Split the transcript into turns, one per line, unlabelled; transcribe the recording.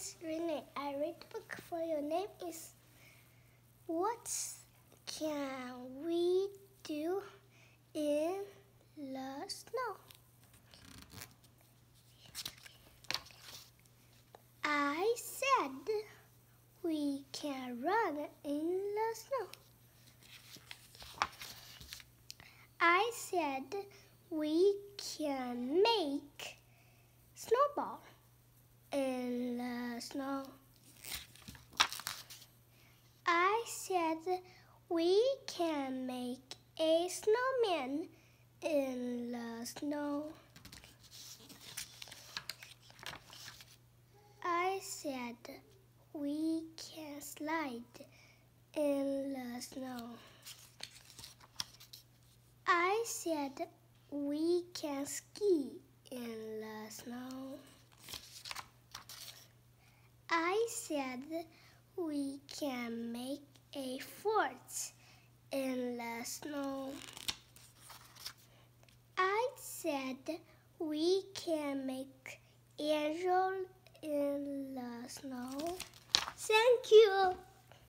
is Renee. I read the book for your name is What Can We Do in the Snow? I said we can run in the snow. I said we can make snowball in the snow. I said we can make a snowman in the snow. I said we can slide in the snow. I said we can ski in the snow. I said we can make a fort in the snow. I said we can make angels in the snow. Thank you.